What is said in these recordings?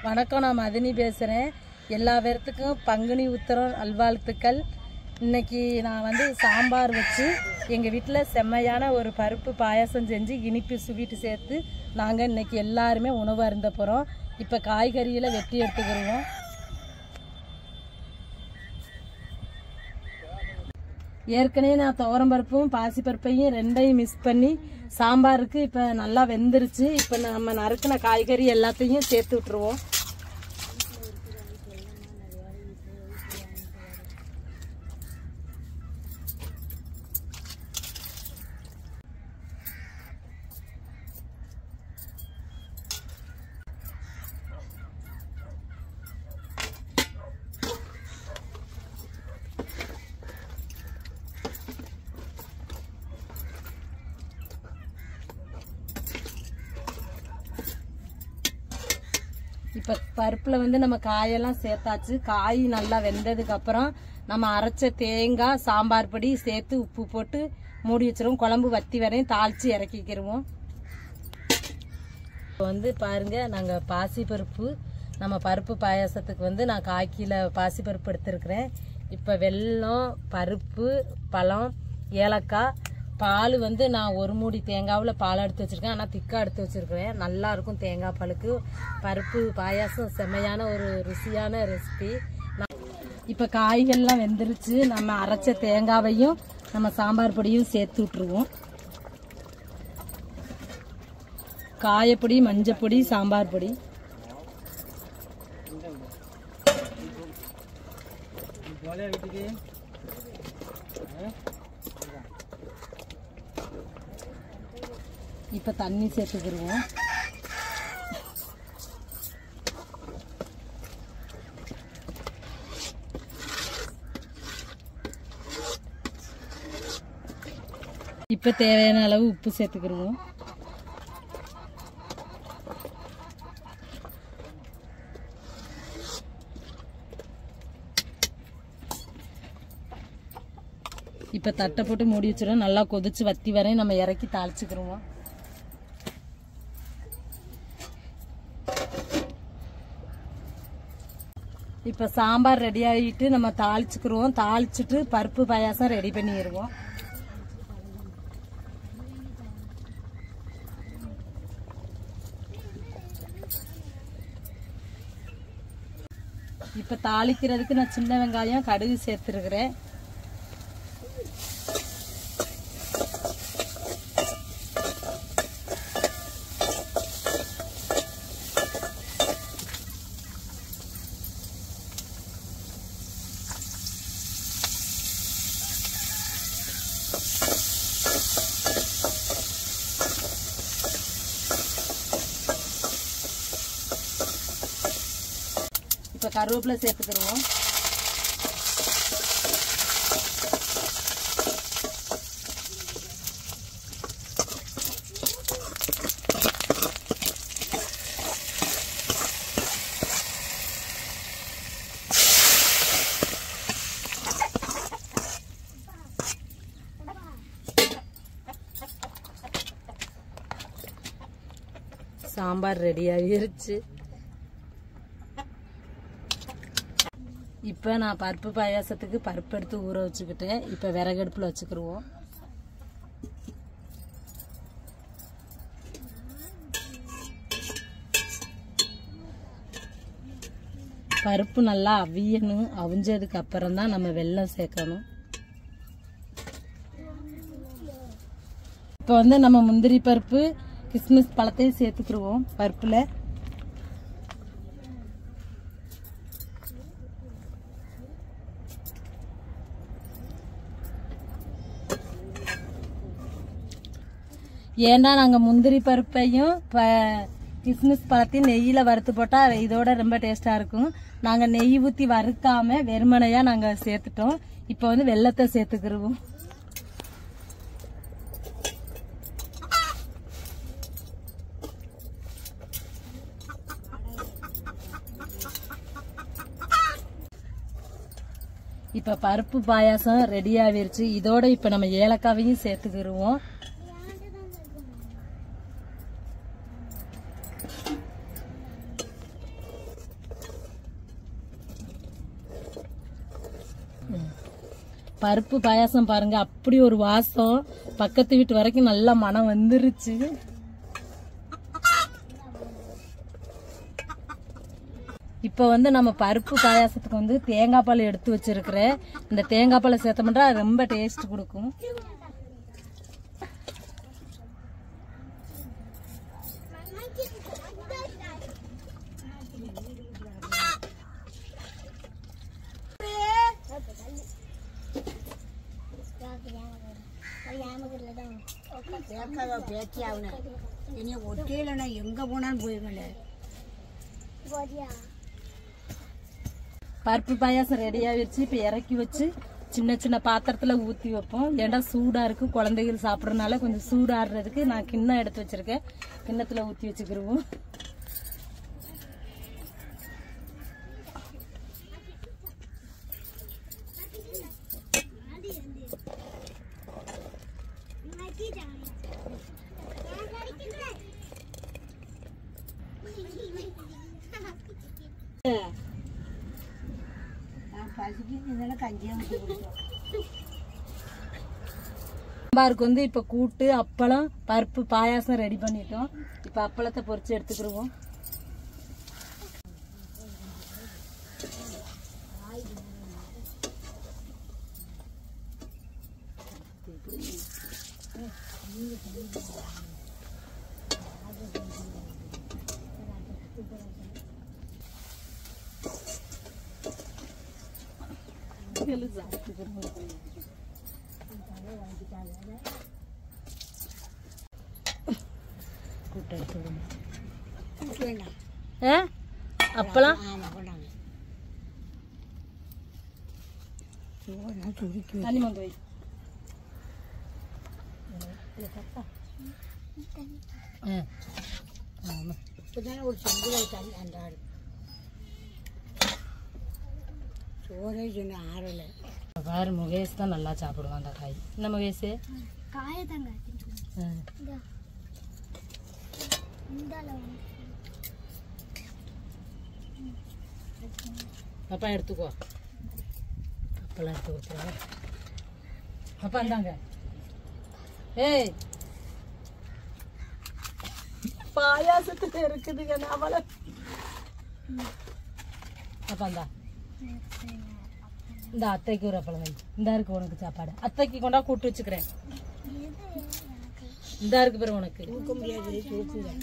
வணக்கம், நான் மதினி பேசுகிறேன். எல்லா பேர்த்துக்கும் பங்குனி உத்திரம் நல்வாழ்த்துக்கள். இன்னைக்கு நான் சாம்பார் வச்சு எங்கள் வீட்டில் செம்மையான ஒரு பருப்பு பாயாசம் செஞ்சு இனிப்பு ஸ்வீட்டு சேர்த்து நாங்கள் இன்னைக்கு எல்லாருமே உணவு அருந்த போகிறோம். இப்போ காய்கறியில் வெட்டி எடுத்துக்கிடுவோம். ஏற்கனவே நான் துவரம்பருப்பும் பாசிப்பருப்பையும் ரெண்டையும் மிக்ஸ் பண்ணி சாம்பாருக்கு இப்போ நல்லா வெந்துருச்சு. இப்போ நம்ம நறுக்கின காய்கறி எல்லாத்தையும் சேர்த்து விட்டுருவோம். இப்போ பருப்பில் நம்ம காயெல்லாம் சேர்த்தாச்சு. காய் நல்லா வெந்ததுக்கு அப்புறம் நம்ம அரைச்ச தேங்காய் சாம்பார் பொடி சேர்த்து உப்பு போட்டு மூடி வச்சிருவோம். குழம்பு வத்தி வரையும் தாளித்து இறக்கிக்கிடுவோம். இப்போ பாருங்க, நாங்கள் பாசிப்பருப்பு நம்ம பருப்பு பாயாசத்துக்கு நான் 1/4 கிலோ பாசிப்பருப்பு எடுத்துருக்கிறேன். இப்போ வெல்லம், பருப்பு, பழம், ஏலக்காய், பால் நான் 1 மூடி தேங்காவில் பால் எடுத்து வச்சுருக்கேன். ஆனால் திக்காக எடுத்து வச்சுருக்கிறேன். நல்லாயிருக்கும் தேங்காய் பாலுக்கு. பருப்பு பாயாசம் செம்மையான ஒரு ருசியான ரெசிபி. இப்போ காய்கள்லாம் வெந்துருச்சு. நம்ம அரைச்ச தேங்காவையும் நம்ம சாம்பார் பொடியும் சேர்த்து விட்டுருவோம். காயப்பொடி, மஞ்சப்பொடி, சாம்பார் பொடி. இப்போ தண்ணி சேர்த்துக்கிடுவோம். இப்போ தேவையான அளவு உப்பு சேர்த்துக்கிடுவோம். இப்போ தட்டை போட்டு மூடி வச்சிடும். நல்லா கொதிச்சு வத்தி வரையும் நம்ம இறக்கி தாளிச்சுக்கிடுவோம். இப்போ சாம்பார் ரெடி ஆகிட்டு நம்ம தாளிச்சுக்கிடுவோம். தாளிச்சுட்டு பருப்பு பாயாசம் ரெடி பண்ணிடுவோம். இப்போ தாளிக்கிறதுக்கு நான் சின்ன வெங்காயம், கடுகு சேர்த்துருக்கிறேன். இப்போ கருவேப்பிலை சேர்த்துக்கிடுவோம். சாம்பார் ரெடி ஆகிருச்சு. இப்போ நான் பருப்பு பாயாசத்துக்கு பருப்பு எடுத்து ஊற வச்சுக்கிட்டேன். இப்போ விறகடுப்பில் வச்சுக்கிடுவோம். பருப்பு நல்லா அவியணும். அவிஞ்சதுக்கு அப்புறம் தான் நம்ம வெல்லம் சேர்க்கணும். இப்போ நம்ம முந்திரி பருப்பு, கிஸ்மிஸ் பழத்தையும் சேர்த்துக்கிடுவோம் பருப்பில். ஏன்னா நாங்கள் முந்திரி பருப்பையும் கிஸ்மிஸ் பழத்தையும் நெய்யில் வறுத்து போட்டால் இதோட ரொம்ப டேஸ்ட்டாக இருக்கும். நாங்கள் நெய் ஊற்றி வறுக்காம வெறுமனையாக நாங்கள் சேர்த்துட்டோம். இப்போ வெல்லத்தை சேர்த்துக்கிடுவோம். இப்போ பருப்பு பாயாசம் ரெடி ஆகிருச்சு. இதோட இப்போ நம்ம ஏலக்காவையும் சேர்த்துக்கிடுவோம். பருப்பு பாயாசம் பாருங்க, அப்படி ஒரு வாசம். பக்கத்து வீட்டு வரைக்கும் நல்லா மனம் வந்துருச்சு. இப்போ வந்து நம்ம பருப்பு பாயாசத்துக்கு வந்து தேங்காய் பால் எடுத்து வச்சிருக்கிறேன். இந்த தேங்காய் பாலை சேர்த்தோம்னா ரொம்ப டேஸ்ட் கொடுக்கும். எங்க போனாலும் போயிருங்க. பருப்பு பாயாசம் ரெடி ஆகிடுச்சு. இப்போ இறக்கி வச்சு சின்ன சின்ன பாத்திரத்துல ஊற்றி வைப்போம். ஏன்னா சூடா இருக்கு, குழந்தைகள் சாப்பிட்றதுனால கொஞ்சம் சூடாடுறதுக்கு நான் கிண்ணம் எடுத்து வச்சிருக்கேன். கிண்ணத்துல ஊற்றி வச்சுக்கிருவோம். சாம்பாருக்கு வந்து இப்ப கூட்டு, அப்பளம், பருப்பு பாயாசம் ரெடி பண்ணிட்டோம். இப்ப அப்பளத்தை பொரிச்சு எடுத்துக்கிடுவோம். அப்பளம் தண்ணி மங்க வை. ஒரு செம்பில் தண்ணி அந்த சோறே சொன்ன ஆறல. பாரு, முகேஷ் தான் நல்லா சாப்பிடுவான் அந்த காய். என்ன முகேஷ்? அப்பா எடுத்துக்கோ. அப்பெல்லாம் எடுத்து கொடுத்துருங்க. அப்பா இந்தாங்க. ஏய், பாயாசத்துல இருக்குதுங்க நாமல. அப்பா இந்தா, இந்த அத்தைக்கு ஒரு அப்பளம் வை. இந்த இருக்கு உனக்கு சாப்பாடு. அத்தைக்கு கொண்டா கூட்டு வச்சுக்கிறேன். இந்த இருக்கு பிறகு உனக்கு தூக்க முடியாது. தூக்குங்க.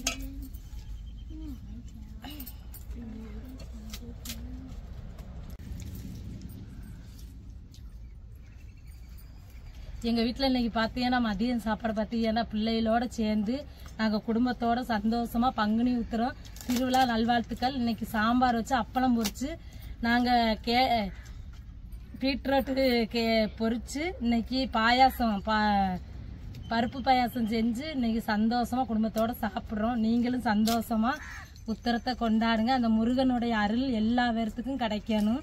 எங்கள் வீட்டில் இன்னைக்கு பார்த்தீங்கன்னா மதியம் சாப்பாடு பார்த்தீங்கன்னா பிள்ளைகளோட சேர்ந்து நாங்கள் குடும்பத்தோட சந்தோஷமாக பங்குனி உத்திரம் திருவிழா நல்வாழ்த்துக்கள். இன்னைக்கு சாம்பார் வச்சு அப்பளம் பொரிச்சு நாங்கள் பீட்ரூட்டு பொரிச்சு இன்னைக்கு பாயாசம் பருப்பு பாயாசம் செஞ்சு இன்னைக்கு சந்தோஷமாக குடும்பத்தோட சாப்பிட்றோம். நீங்களும் சந்தோஷமாக உத்திரத்தை கொண்டாடுங்க. அந்த முருகனுடைய அருள் எல்லா பேர்த்துக்கும் கிடைக்கணும்.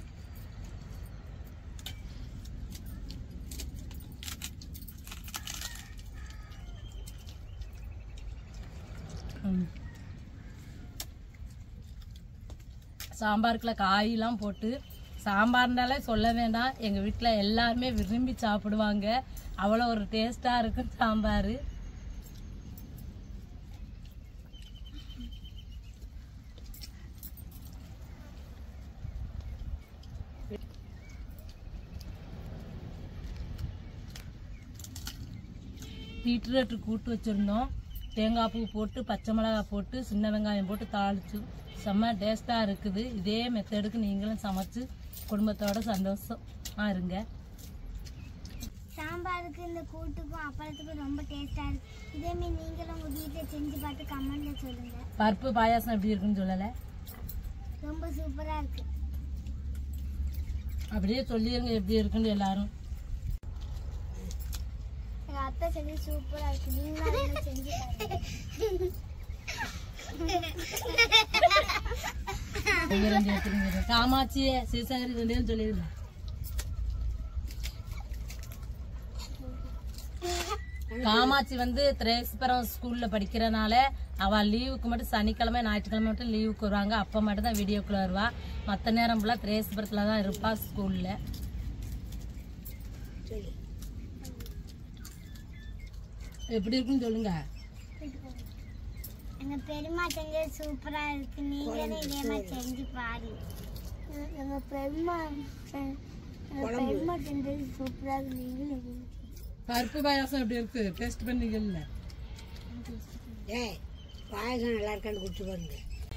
சாம்பாருக்குள்ள காயெல்லாம் போட்டு சாம்பார்னாலே சொல்ல வேண்டாம். எங்கள் வீட்டில் எல்லாருமே விரும்பி சாப்பிடுவாங்க. அவ்வளோ ஒரு டேஸ்டாக இருக்கும் சாம்பார். பீட்ரூட் கூட்டு வச்சுருந்தோம். தேங்காய் பூ போட்டு, பச்சை மிளகாய் போட்டு, சின்ன வெங்காயம் போட்டு தாளிச்சு செம்ம டேஸ்ட்டாக இருக்குது. இதே மெத்தடுக்கு நீங்களும் சமைச்சு குடும்பத்தோட சந்தோஷமாக இருங்க. சாம்பாருக்கு இந்த கூட்டுக்கும் அப்பளத்துக்கும் ரொம்ப டேஸ்ட்டாக இருக்கு. இதேமாரி நீங்களும் உங்கள் வீட்டில் செஞ்சு பார்த்து கமெண்ட்டில் சொல்லுங்கள். பருப்பு பாயாசம் எப்படி இருக்குன்னு சொல்லலை? ரொம்ப சூப்பராக இருக்கு. அப்படியே சொல்லிடுங்க எப்படி இருக்குன்னு எல்லாரும். எங்கள் அத்தை செஞ்சு சூப்பராக இருக்கு. நீங்களும் செஞ்சு காமாட்சி சிவசங்கரி ரெண்டு சொல்லிடுங்க. காமாட்சி வந்து திரேஸ்புரம் ஸ்கூல்ல படிக்கிறனால அவ லீவுக்கு மட்டும் சனிக்கிழமை ஞாயிற்றுக்கிழமை மட்டும் லீவுக்கு வருவாங்க. அப்ப மட்டும் தான் வீடியோக்குள்ள வருவா. மற்ற நேரம் ஃபுல்லா திரேஸ்புரத்துல தான் இருப்பா ஸ்கூல்ல. சொல்லு. எப்படி இருக்குன்னு சொல்லுங்க. எங்க பெரியம்மா செஞ்சது சூப்பரா இருக்கு. நீங்களும் இதே மாதிரி செஞ்சு பாருங்க. எங்க பெரியம்மா செஞ்சது சூப்பரா இருக்கு. நீங்களும் பருப்பு பாயாசம் எப்படி இருக்கு? டேஸ்ட் பண்ணீங்கல்ல? ஏய் பாயசம் நல்லா இருக்கான்னு குடிச்சு பாருங்க.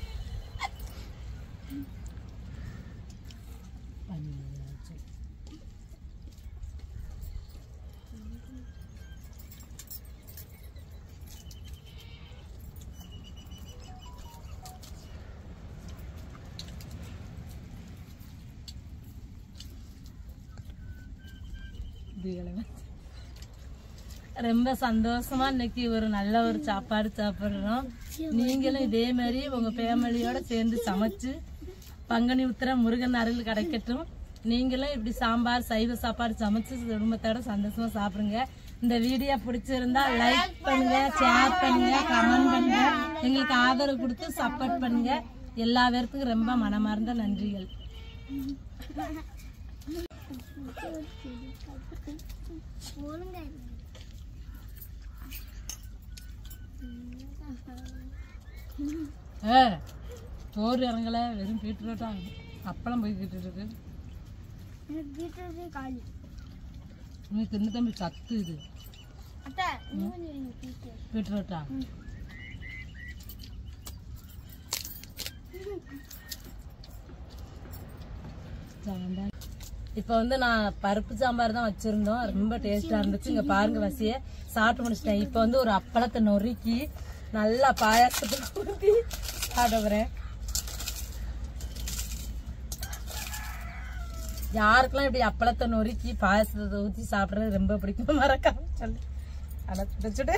ரொம்ப சந்தோஷமா இன்னைக்கு ஒரு நல்ல ஒரு சாப்பாடு சாப்பிடுறோம். நீங்களும் இதே மாதிரி உங்க ஃபேமிலியோட சேர்ந்து சமைச்சு பங்குனி உத்திரம் முருகன் அருள் கிடைக்கட்டும். நீங்களும் இப்படி சாம்பார் சைவ சாப்பாடு சமைச்சு குடும்பத்தோட சந்தோஷமா சாப்பிடுங்க. இந்த வீடியோ பிடிச்சிருந்தா லைக் பண்ணுங்க, ஷேர் பண்ணுங்க, கமெண்ட் பண்ணுங்க, எங்களுக்கு ஆதரவு கொடுத்து சப்போர்ட் பண்ணுங்க. எல்லா பேருக்கும் ரொம்ப மனமார்ந்த நன்றிகள். சோறு இறங்கல, வெறும் பீட்ரூட்டா அப்பளம் போய்கிட்டு இருக்கு. நீ தின்னு தம்பி சத்து இது பீட்ரூட்டா. இப்ப வந்து நான் பருப்பு சாம்பார் தான் வச்சிருந்தோம். ரொம்ப டேஸ்டா இருந்துச்சு. இங்க பாருங்க வசிய சாப்பிட்டு முடிச்சிட்டேன். இப்ப வந்து ஒரு அப்பளத்தை நொறுக்கி நல்லா பாயாசத்துக்கு ஊற்றி சாப்பிடுறேன். யாருக்கெல்லாம் இப்படி அப்பளத்தை நொறுக்கி பாயாசத்தை ஊற்றி சாப்பிடுறது ரொம்ப பிடிக்கும் மறக்காம சொல்லு. ஆனா சுட்டு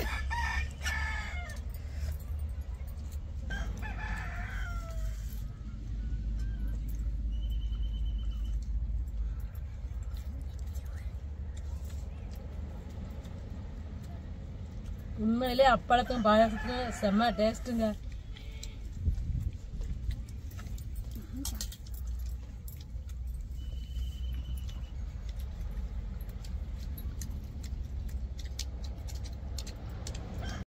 உண்மையிலே அப்பளத்துக்கும் பாயாசத்துக்கும் செம்ம டேஸ்ட்டுங்க.